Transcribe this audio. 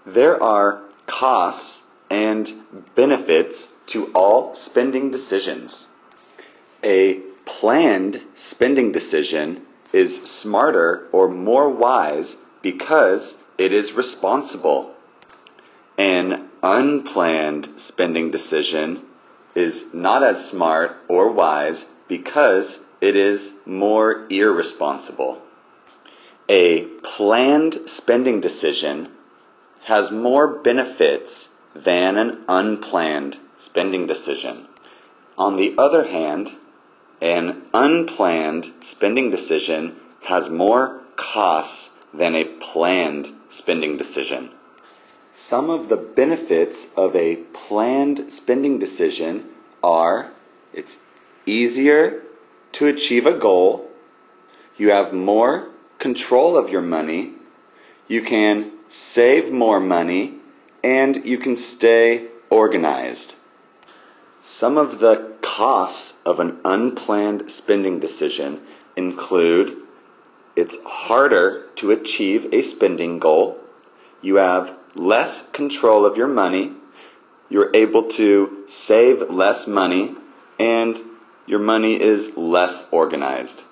There are costs and benefits to all spending decisions. A planned spending decision is smarter or more wise because it is responsible. An unplanned spending decision is not as smart or wise because it is more irresponsible. A planned spending decision has more benefits than an unplanned spending decision. On the other hand, an unplanned spending decision has more costs than a planned spending decision. Some of the benefits of a planned spending decision are: it's easier to achieve a goal, you have more control of your money, you can save more money, and you can stay organized. Some of the costs of an unplanned spending decision include: it's harder to achieve a spending goal, you have less control of your money, you're able to save less money, and your money is less organized.